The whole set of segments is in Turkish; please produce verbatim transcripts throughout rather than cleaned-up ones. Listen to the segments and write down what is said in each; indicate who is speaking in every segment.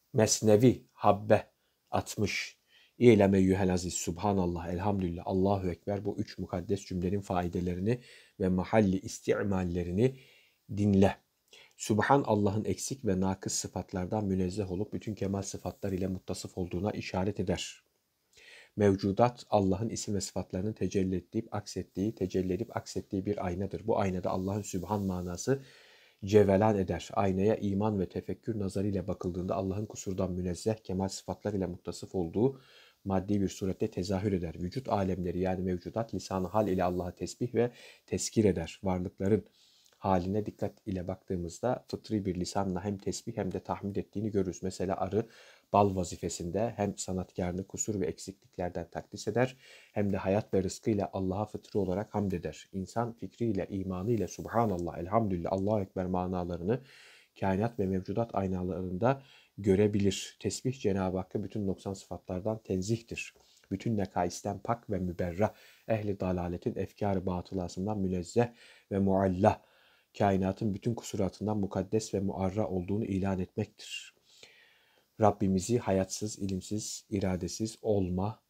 Speaker 1: Mesnevi Habbe altmış. İ'lem eyyühel aziz. Subhanallah, elhamdülillah, Allahu Ekber. Bu üç mukaddes cümlenin faidelerini ve mahalli istimallerini dinle. Subhan, Allah'ın eksik ve nakıs sıfatlardan münezzeh olup bütün kemal sıfatlar ile muttasıf olduğuna işaret eder. Mevcudat, Allah'ın isim ve sıfatlarının tecelli ettiği, aksettiği, tecelli edip aksettiği bir aynadır. Bu aynada Allah'ın Sübhan manası cevelan eder. Aynaya iman ve tefekkür nazarıyla bakıldığında Allah'ın kusurdan münezzeh, kemal sıfatlar ile muttasıf olduğu maddi bir surette tezahür eder. Vücut alemleri yani mevcudat lisan-ı hal ile Allah'a tesbih ve tezkir eder. Varlıkların haline dikkat ile baktığımızda fıtri bir lisanla hem tesbih hem de tahmid ettiğini görürüz. Mesela arı bal vazifesinde hem sanatkarını kusur ve eksikliklerden takdis eder hem de hayat ve rızkıyla Allah'a fıtri olarak hamd eder. İnsan fikriyle, imanıyla Subhanallah, Elhamdülillah, Allahu Ekber manalarını kainat ve mevcudat aynalarında görebilir. Tesbih Cenab-ı Hakk'a bütün noksan sıfatlardan tenzihtir. Bütün nekaisten pak ve müberra, ehli dalaletin efkar-ı batılasından münezzeh ve muallah, kainatın bütün kusuratından mukaddes ve muarra olduğunu ilan etmektir. Rabbimizi hayatsız, ilimsiz, iradesiz olma,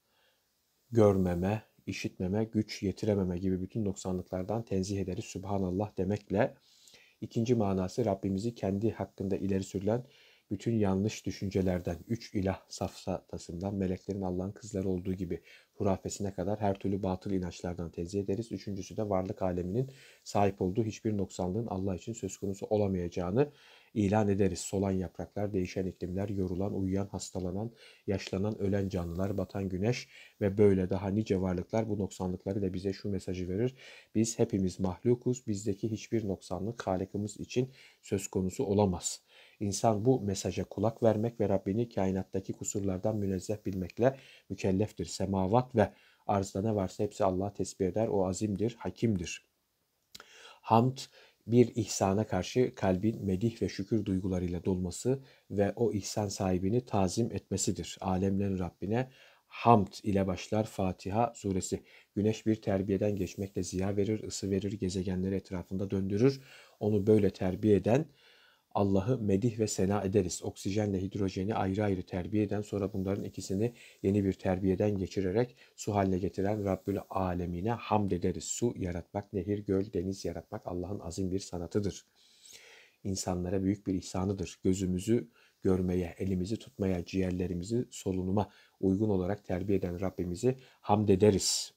Speaker 1: görmeme, işitmeme, güç yetirememe gibi bütün noksanlıklardan tenzih ederiz Subhanallah demekle. İkinci manası Rabbimizi kendi hakkında ileri sürülen bütün yanlış düşüncelerden, üç ilah safsatasından, meleklerin Allah'ın kızları olduğu gibi hurafesine kadar her türlü batıl inançlardan tenzih ederiz. Üçüncüsü de varlık aleminin sahip olduğu hiçbir noksanlığın Allah için söz konusu olamayacağını ilan ederiz. Solan yapraklar, değişen iklimler, yorulan, uyuyan, hastalanan, yaşlanan, ölen canlılar, batan güneş ve böyle daha nice varlıklar bu noksanlıkları da bize şu mesajı verir. Biz hepimiz mahlukuz. Bizdeki hiçbir noksanlık Halık'ımız için söz konusu olamaz. İnsan bu mesaja kulak vermek ve Rabbini kainattaki kusurlardan münezzeh bilmekle mükelleftir. Semavat ve arzda ne varsa hepsi Allah'a tesbih eder. O azimdir, hakimdir. Hamd, bir ihsana karşı kalbin medih ve şükür duygularıyla dolması ve o ihsan sahibini tazim etmesidir. Alemlerin Rabbine hamd ile başlar Fatiha suresi. Güneş bir terbiyeden geçmekle ziya verir, ısı verir, gezegenleri etrafında döndürür. Onu böyle terbiye eden Allah'ı medih ve sena ederiz. Oksijenle hidrojeni ayrı ayrı terbiye eden, sonra bunların ikisini yeni bir terbiyeden geçirerek su haline getiren Rabbül Alemine hamd ederiz. Su yaratmak, nehir, göl, deniz yaratmak Allah'ın azim bir sanatıdır. İnsanlara büyük bir ihsanıdır. Gözümüzü görmeye, elimizi tutmaya, ciğerlerimizi solunuma uygun olarak terbiye eden Rabbimizi hamd ederiz.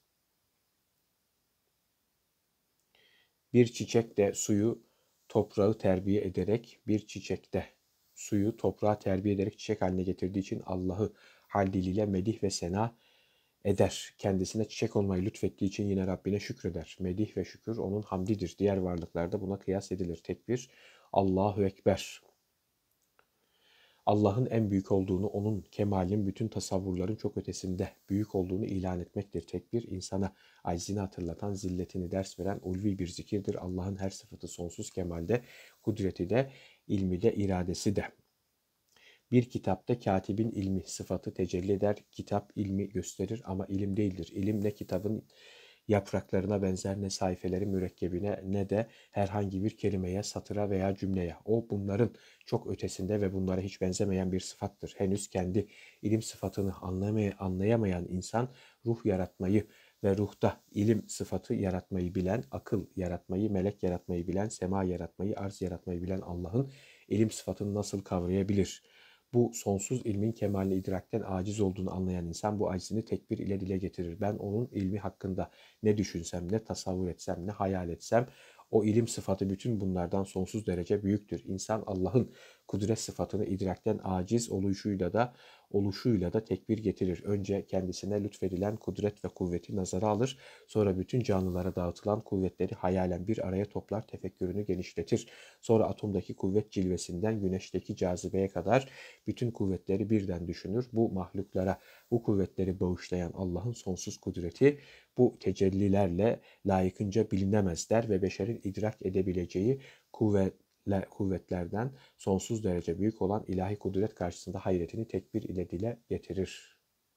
Speaker 1: Bir çiçek de suyu, toprağı terbiye ederek, bir çiçekte suyu toprağa terbiye ederek çiçek haline getirdiği için Allah'ı hal diliyle medih ve sena eder. Kendisine çiçek olmayı lütfettiği için yine Rabbine şükreder. Medih ve şükür onun hamdidir. Diğer varlıklarda buna kıyas edilir. Tekbir, Allahu Ekber. Allah'ın en büyük olduğunu, onun kemalinin bütün tasavvurların çok ötesinde büyük olduğunu ilan etmektir. Tekbir, insana aczini hatırlatan, zilletini ders veren ulvi bir zikirdir. Allah'ın her sıfatı sonsuz kemalde, kudreti de, ilmi de, iradesi de. Bir kitapta katibin ilmi sıfatı tecelli eder. Kitap ilmi gösterir ama ilim değildir. İlim ne kitabın yapraklarına benzer, ne sayfelerin mürekkebine, ne de herhangi bir kelimeye, satıra veya cümleye. O bunların çok ötesinde ve bunlara hiç benzemeyen bir sıfattır. Henüz kendi ilim sıfatını anlayamayan insan ruh yaratmayı ve ruhta ilim sıfatı yaratmayı bilen, akıl yaratmayı, melek yaratmayı bilen, sema yaratmayı, arz yaratmayı bilen Allah'ın ilim sıfatını nasıl kavrayabilir? Bu sonsuz ilmin kemalini idrakten aciz olduğunu anlayan insan bu acizini tekbir ile dile getirir. Ben onun ilmi hakkında ne düşünsem, ne tasavvur etsem, ne hayal etsem o ilim sıfatı bütün bunlardan sonsuz derece büyüktür. İnsan Allah'ın kudret sıfatını idrakten aciz oluşuyla da oluşuyla da tekbir getirir. Önce kendisine lütfedilen kudret ve kuvveti nazara alır. Sonra bütün canlılara dağıtılan kuvvetleri hayalen bir araya toplar, tefekkürünü genişletir. Sonra atomdaki kuvvet cilvesinden güneşteki cazibeye kadar bütün kuvvetleri birden düşünür. Bu mahluklara bu kuvvetleri bağışlayan Allah'ın sonsuz kudreti bu tecellilerle layıkınca bilinemez der ve beşerin idrak edebileceği kuvvetler, kuvvetlerden sonsuz derece büyük olan ilahi kudret karşısında hayretini tekbir ile dile getirir.